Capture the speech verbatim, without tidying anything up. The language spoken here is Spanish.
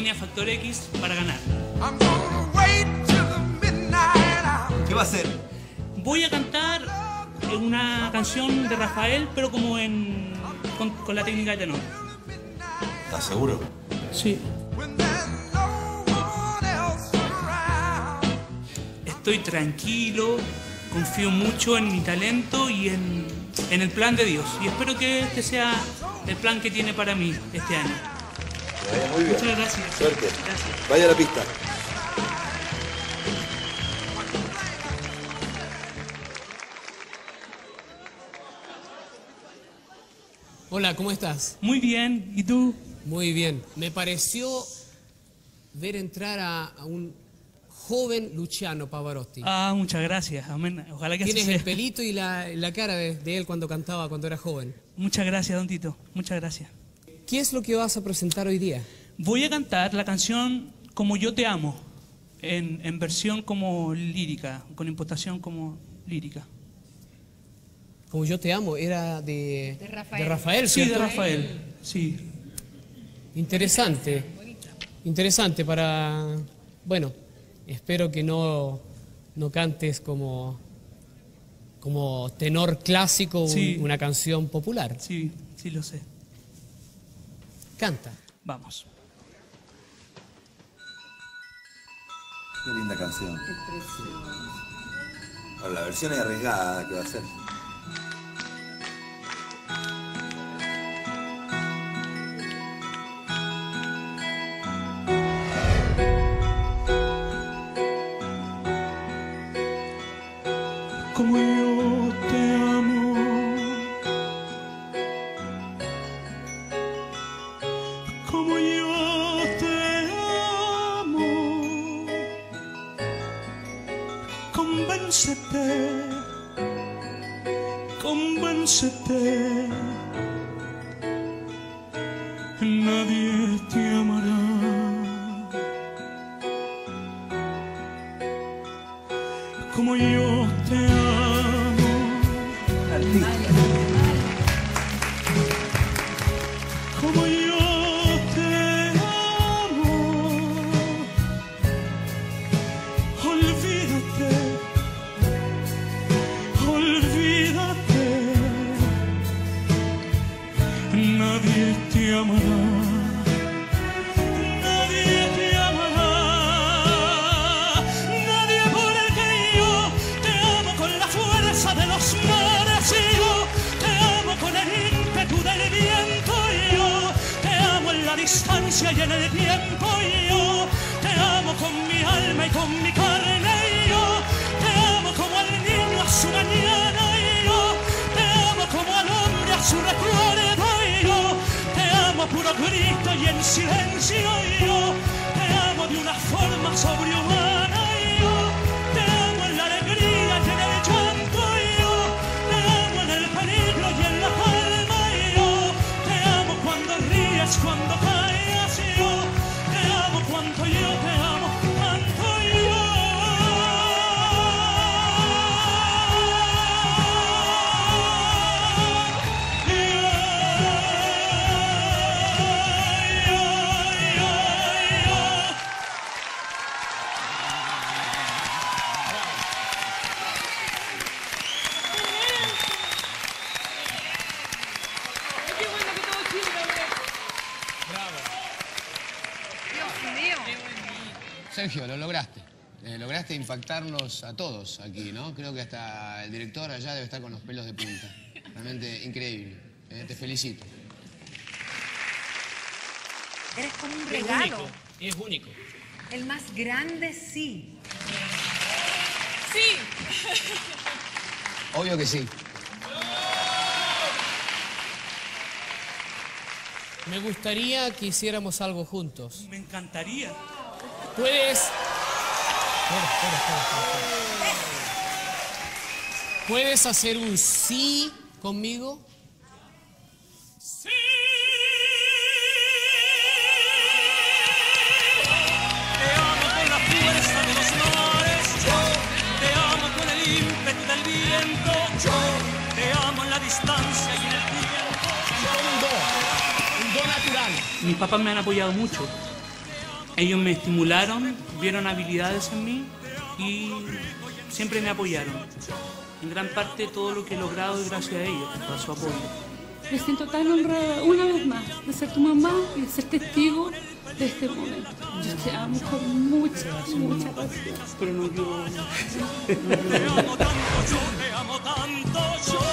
línea Factor X para ganar. ¿Qué va a hacer? Voy a cantar una canción de Rafael, pero como en con, con la técnica de tenor. ¿Estás seguro? Sí. Estoy tranquilo, confío mucho en mi talento y en, en el plan de Dios. Y espero que este sea el plan que tiene para mí este año. Que vaya muy bien. Muchas gracias. Suerte. Gracias. Vaya a la pista. Hola, ¿cómo estás? Muy bien. ¿Y tú? Muy bien. Me pareció ver entrar a, a un joven Luciano Pavarotti. Ah, muchas gracias. Amén. Ojalá que así Tienes sea. el pelito y la, la cara de, de él cuando cantaba, cuando era joven. Muchas gracias, don Tito. Muchas gracias. ¿Qué es lo que vas a presentar hoy día? Voy a cantar la canción Como yo te amo, en, en versión como lírica, con impostación como lírica. Como yo te amo, era de, De Rafael. de Rafael, Sí, de ¿cierto? Rafael. Sí. Interesante. Interesante para... Bueno, espero que no, no cantes como, como tenor clásico un- Sí. una canción popular. Sí, sí lo sé. Canta. Vamos. Qué linda canción. Ahora, la versión es arriesgada que va a ser. Como yo te amo, como yo te amo, convéncete, convéncete, nadie te amará. Como yo te amo, como yo te amo, olvídate, olvídate, nadie te amará. Nadie te amará, nadie porque yo te amo con la fuerza de los mares y yo te amo con el ímpetu del viento y yo te amo en la distancia y en el tiempo y yo te amo con mi alma y con mi carne y yo te amo como al niño a su mañana y yo te amo como al hombre a su recuerdo y yo te amo a puro grito y en silencio y yo te amo de una forma sobrehumana y yo te amo en la alegría y en el llanto y yo te amo en el peligro y en la calma y yo te amo cuando ríes, cuando callas y yo te amo cuanto yo te amo, tanto yo. Qué bueno que todo sirve, Dios mío. Sergio, lo lograste. Eh, lograste impactarnos a todos aquí, ¿no? Creo que hasta el director allá debe estar con los pelos de punta. Realmente increíble. Eh, te felicito. Eres como un regalo. Es único. El más grande, sí. Sí. Obvio que sí. Me gustaría que hiciéramos algo juntos. Me encantaría. Puedes... Espera, espera, espera, espera, espera. ¿Puedes hacer un sí conmigo? Sí. Te amo con la fuerza de los mares, yo te amo con el ímpetu del viento, yo te amo en la distancia y en el tiempo. Un do. Un do natural. Mis papás me han apoyado mucho Ellos me estimularon, vieron habilidades en mí y siempre me apoyaron. En gran parte todo lo que he logrado es gracias a ellos, a su apoyo. Me siento tan honrada una vez más de ser tu mamá y de ser testigo de este momento. Yo te amo con mucha, mucha pasión. Pero no yo. No yo. Te amo tanto, yo te amo tanto, yo.